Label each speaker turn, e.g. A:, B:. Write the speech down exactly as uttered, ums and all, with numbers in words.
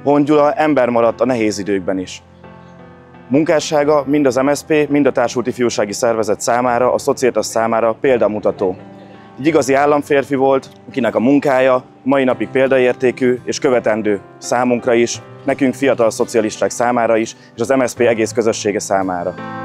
A: Hont Gyula ember maradt a nehéz időkben is. Munkássága mind az em es zé pé, mind a Társult Ifjúsági Szervezet számára, a Szociétas számára példamutató. Egy igazi államférfi volt, akinek a munkája mai napig példaértékű és követendő számunkra is, nekünk fiatal szocialisták számára is, és az em es zé pé egész közössége számára.